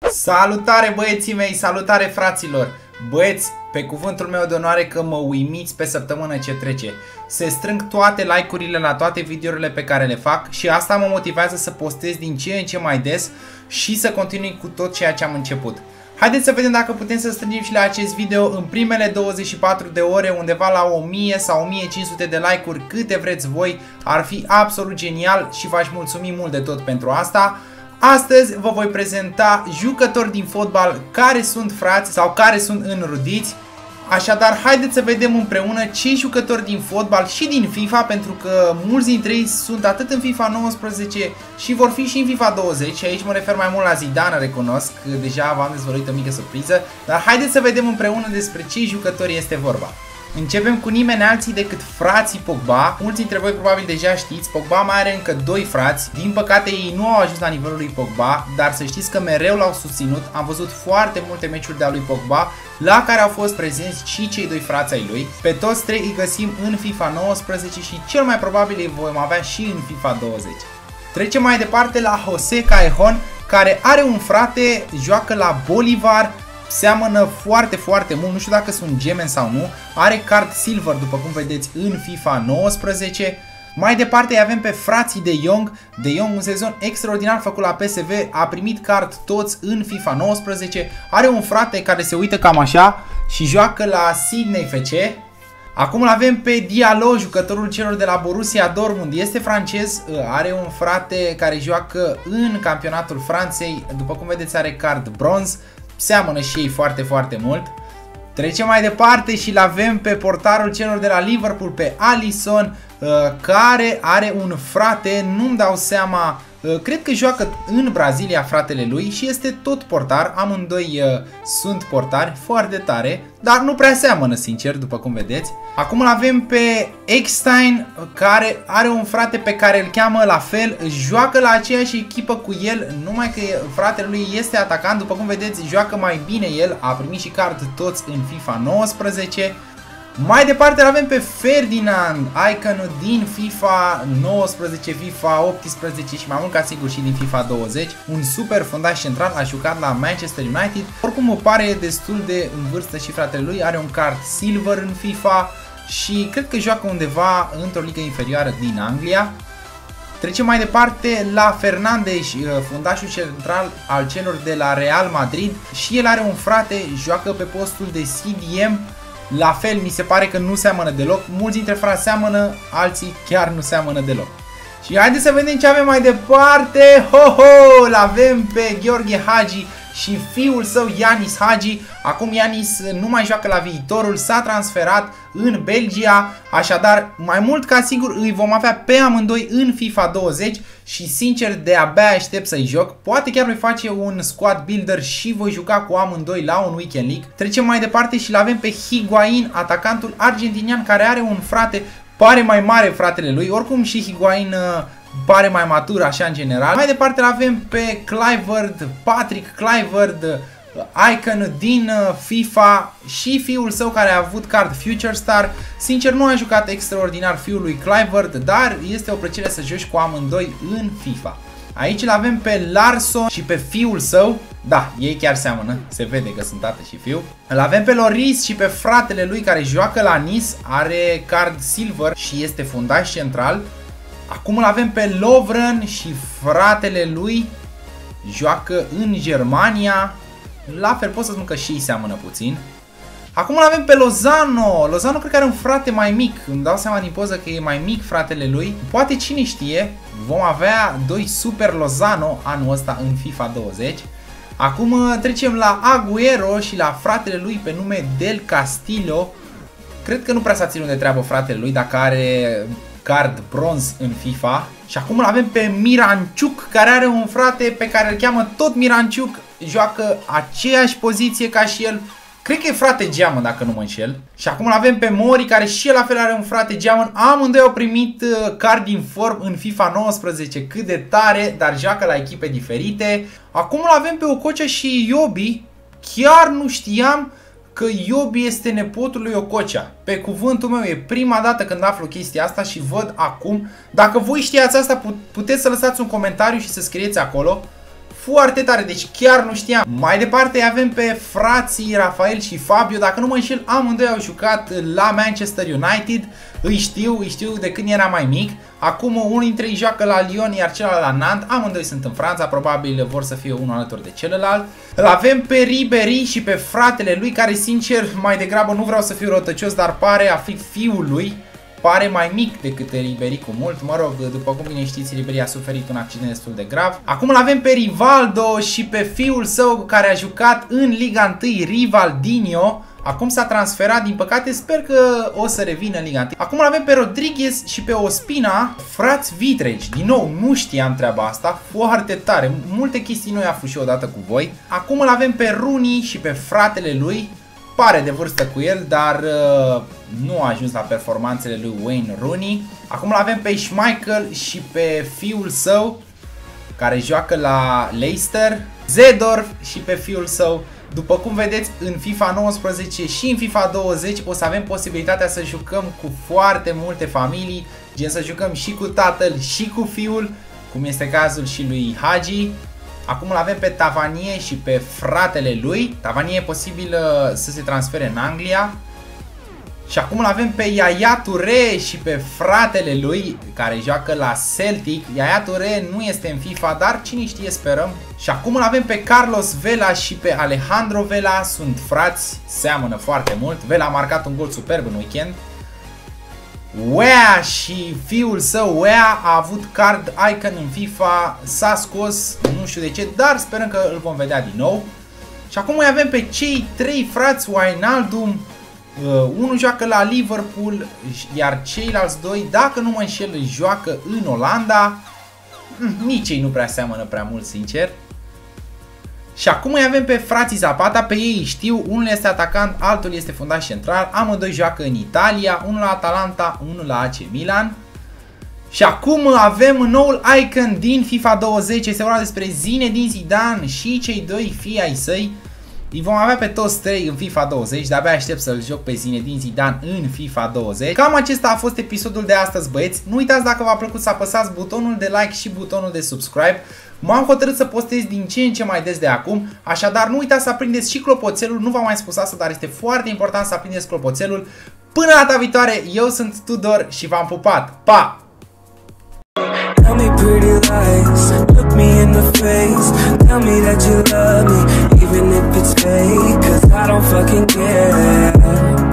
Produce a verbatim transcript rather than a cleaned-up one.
Salutare băieții mei, salutare fraților! Băieți, pe cuvântul meu de onoare că mă uimiți pe săptămână ce trece. Se strâng toate like-urile la toate videourile pe care le fac și asta mă motivează să postez din ce în ce mai des și să continui cu tot ceea ce am început. Haideți să vedem dacă putem să strângem și la acest video în primele douăzeci și patru de ore undeva la o mie sau o mie cinci sute de like-uri, câte vreți voi. Ar fi absolut genial și v-aș mulțumi mult de tot pentru asta. Astăzi vă voi prezenta jucători din fotbal care sunt frați sau care sunt înrudiți. Așadar, haideți să vedem împreună ce jucători din fotbal și din FIFA, pentru că mulți dintre ei sunt atât în FIFA nouăsprezece și vor fi și în FIFA douăzeci. Și aici mă refer mai mult la Zidane, recunosc, că deja v-am dezvăluit o mică surpriză. Dar haideți să vedem împreună despre ce jucători este vorba. Începem cu nimeni alții decât frații Pogba. Mulți dintre voi probabil deja știți, Pogba mai are încă doi frați. Din păcate ei nu au ajuns la nivelul lui Pogba, dar să știți că mereu l-au susținut. Am văzut foarte multe meciuri de-a lui Pogba la care au fost prezenți și cei doi frați ai lui. Pe toți trei îi găsim în FIFA nouăsprezece și cel mai probabil îi vom avea și în FIFA douăzeci. Trecem mai departe la José Callejon, care are un frate, joacă la Bolivar. Seamănă foarte, foarte mult, nu știu dacă sunt gemeni sau nu. Are card silver, după cum vedeți, în FIFA nouăsprezece. Mai departe îi avem pe frații De Jong. De Jong, un sezon extraordinar făcut la P S V, a primit card toți în FIFA nouăsprezece. Are un frate care se uită cam așa și joacă la Sydney F C. Acum îl avem pe Diallo, jucătorul celor de la Borussia Dortmund. Este francez, are un frate care joacă în campionatul Franței. După cum vedeți, are card bronz. Seamănă și ei foarte, foarte mult. Trecem mai departe și îl avem pe portarul celor de la Liverpool, pe Alisson, care are un frate, nu-mi dau seama, cred că joacă în Brazilia fratele lui și este tot portar. Amândoi sunt portari, foarte tare, dar nu prea seamănă, sincer, după cum vedeți. Acum îl avem pe Eckstein, care are un frate pe care îl cheamă la fel, joacă la aceeași echipă cu el, numai că fratele lui este atacant, după cum vedeți, joacă mai bine el, a primit și card toți în FIFA nouăsprezece. Mai departe îl avem pe Ferdinand, iconul din FIFA nouăsprezece, FIFA optsprezece și mai mult ca sigur și din FIFA douăzeci. Un super fundaș central, a jucat la Manchester United. Oricum îmi pare destul de în vârstă și fratele lui, are un card silver în FIFA și cred că joacă undeva într-o ligă inferioară din Anglia. Trecem mai departe la Fernandes, fundașul central al celor de la Real Madrid. Și el are un frate, joacă pe postul de C D M. La fel, mi se pare că nu seamănă deloc. Mulți dintre frați seamănă, alții chiar nu seamănă deloc. Și haideți să vedem ce avem mai departe. Ho, ho! Îl avem pe Gheorghe Hagi și fiul său Yanis Hagi. Acum Yanis nu mai joacă la Viitorul, s-a transferat în Belgia. Așadar, mai mult ca sigur îi vom avea pe amândoi în FIFA douăzeci. Și sincer, de-abia aștept să-i joc. Poate chiar voi face un squad builder și voi juca cu amândoi la un Weekend League. Trecem mai departe și l-avem pe Higuain, atacantul argentinian, care are un frate, pare mai mare fratele lui. Oricum și Higuain uh, pare mai matur așa în general. Mai departe l-avem pe Kluivert, Patrick Kluivert, icon din FIFA și fiul său care a avut card Future Star. Sincer, nu a jucat extraordinar fiul lui Kluivert, dar este o plăcere să joci cu amândoi în FIFA. Aici îl avem pe Larsson și pe fiul său. Da, ei chiar seamănă, se vede că sunt tată și fiu. Îl avem pe Loris și pe fratele lui care joacă la Nice, are card silver și este fundaș central. Acum îl avem pe Lovren și fratele lui joacă în Germania. La fel pot să spun că și ei seamănă puțin. Acum îl avem pe Lozano. Lozano cred că are un frate mai mic. Îmi dau seama din poză că e mai mic fratele lui. Poate cine știe, vom avea doi super Lozano anul ăsta în FIFA douăzeci. Acum trecem la Agüero și la fratele lui pe nume Del Castillo. Cred că nu prea s-a ținut de treabă fratele lui dacă are card bronz în FIFA. Și acum îl avem pe Miranciuc, care are un frate pe care îl cheamă tot Miranciuc. Joacă aceeași poziție ca și el. Cred că e frate geamăn dacă nu mă înșel. Și acum îl avem pe Mori, care și el la fel are un frate geamăn. Amândoi au primit card inform în FIFA nouăsprezece, cât de tare, dar joacă la echipe diferite. Acum îl avem pe Okocha și Iobi. Chiar nu știam că Iobi este nepotul lui Okocha. Pe cuvântul meu, e prima dată când aflu chestia asta și văd acum. Dacă voi știați asta, puteți să lăsați un comentariu și să scrieți acolo. foarte tare, deci chiar nu știam. Mai departe avem pe frații Rafael și Fabio, dacă nu mă înșel, amândoi au jucat la Manchester United. Îi știu, îi știu de când era mai mic. Acum unul dintre ei joacă la Lyon, iar celălalt la Nantes. Amândoi sunt în Franța, probabil vor să fie unul alături de celălalt. Îl avem pe Ribéry și pe fratele lui, care sincer mai degrabă, nu vreau să fiu rătăcios, dar pare a fi fiul lui. Pare mai mic decât Ribéry cu mult, mă rog, după cum bine știți, Ribéry a suferit un accident destul de grav. Acum îl avem pe Rivaldo și pe fiul său care a jucat în Liga unu, Rivaldinho. Acum s-a transferat, din păcate, sper că o să revină în Liga unu. Acum îl avem pe Rodriguez și pe Ospina, frați vitregi. Din nou, nu știam treaba asta, foarte tare, multe chestii noi aflu și odată cu voi. Acum îl avem pe Rooney și pe fratele lui. Pare de vârstă cu el, dar uh, nu a ajuns la performanțele lui Wayne Rooney. Acum îl avem pe Schmeichel și pe fiul său, care joacă la Leicester, Zedorf și pe fiul său. După cum vedeți, în FIFA nouăsprezece și în FIFA douăzeci o să avem posibilitatea să jucăm cu foarte multe familii, gen să jucăm și cu tatăl și cu fiul, cum este cazul și lui Hagi. Acum îl avem pe Tavernier și pe fratele lui. Tavernier e posibil uh, să se transfere în Anglia. Și acum îl avem pe Yaya Touré și pe fratele lui, care joacă la Celtic. Yaya Touré nu este în FIFA, dar cine știe, sperăm. Și acum îl avem pe Carlos Vela și pe Alejandro Vela. Sunt frați, seamănă foarte mult. Vela a marcat un gol superb în weekend. Wea și fiul său Wea a avut card icon în FIFA, s-a scos, nu știu de ce, dar sperăm că îl vom vedea din nou. Și acum mai avem pe cei trei frați Wijnaldum, uh, unul joacă la Liverpool, iar ceilalți doi, dacă nu mă înșel, joacă în Olanda. Nici ei nu prea seamănă prea mult, sincer. Și acum îi avem pe frații Zapata, pe ei știu, unul este atacant, altul este fundaș central, amândoi joacă în Italia, unul la Atalanta, unul la A C Milan. Și acum avem noul icon din FIFA douăzeci, este vorba despre Zinedine Zidane și cei doi fii ai săi. Îi vom avea pe toți trei în FIFA douăzeci, de-abia aștept să-l joc pe Zinedine Zidane în FIFA douăzeci. Cam acesta a fost episodul de astăzi, băieți. Nu uitați, dacă v-a plăcut, să apăsați butonul de like și butonul de subscribe. M-am hotărât să postez din ce în ce mai des de acum, așadar nu uitați să aprindeți și clopoțelul, nu v-am mai spus asta, dar este foarte important să aprindeți clopoțelul. Până data viitoare, eu sunt Tudor și v-am pupat. Pa! Tell me pretty lies, look me in the face, tell me that you love me, even if it's fake, cause I don't fucking care.